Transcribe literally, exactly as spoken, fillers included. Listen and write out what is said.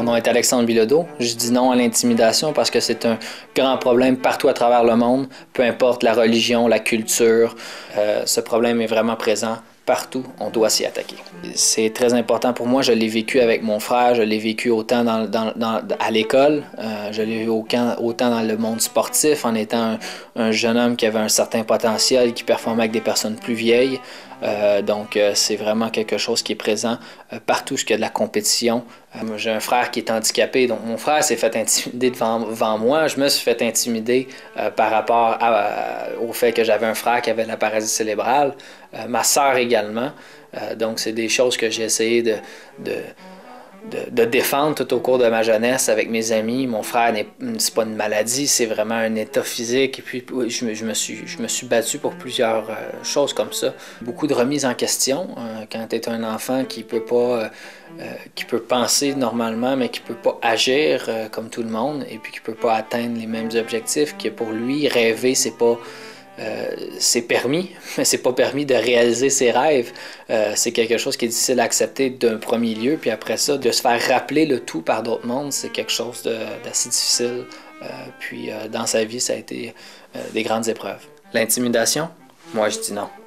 Mon nom est Alexandre Bilodeau. Je dis non à l'intimidation parce que c'est un grand problème partout à travers le monde, peu importe la religion, la culture. Euh, ce problème est vraiment présent partout. On doit s'y attaquer. C'est très important pour moi. Je l'ai vécu avec mon frère. Je l'ai vécu autant dans, dans, dans, à l'école. Euh, je l'ai vu autant, autant dans le monde sportif en étant un, un jeune homme qui avait un certain potentiel, qui performait avec des personnes plus vieilles. Euh, donc, euh, c'est vraiment quelque chose qui est présent euh, partout où il y a de la compétition. Euh, j'ai un frère qui est handicapé, donc mon frère s'est fait intimider devant, devant moi. Je me suis fait intimider euh, par rapport à, à, au fait que j'avais un frère qui avait la paralysie cérébrale. Euh, ma sœur également. Euh, donc, c'est des choses que j'ai essayé de, de, de, de défendre tout au cours de ma jeunesse avec mes amis. Mon frère, c'est pas une maladie, c'est vraiment un état physique. Et puis, je me, je me, suis, je me suis battu pour plusieurs euh, choses comme ça. Beaucoup de remises en question. Euh, quand tu es un enfant qui peut pas, euh, euh, qui peut penser normalement, mais qui peut pas agir euh, comme tout le monde, et puis qui peut pas atteindre les mêmes objectifs, que pour lui, rêver, c'est pas... Euh, c'est permis, mais c'est pas permis de réaliser ses rêves. Euh, c'est quelque chose qui est difficile à accepter d'un premier lieu, puis après ça, de se faire rappeler le tout par d'autres mondes, c'est quelque chose d'assez difficile. Euh, puis euh, dans sa vie, ça a été euh, des grandes épreuves. L'intimidation, moi je dis non.